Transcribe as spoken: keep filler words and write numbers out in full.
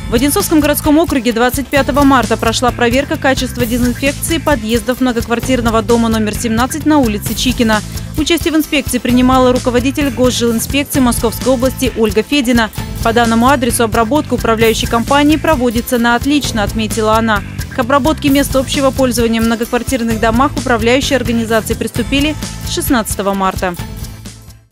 В Одинцовском городском округе двадцать пятого марта прошла проверка качества дезинфекции подъездов многоквартирного дома номер семнадцать на улице Чикина. Участие в инспекции принимала руководитель Госжилинспекции Московской области Ольга Федина. По данному адресу обработка управляющей компании проводится на отлично, отметила она. К обработке мест общего пользования в многоквартирных домах управляющие организации приступили с шестнадцатого марта.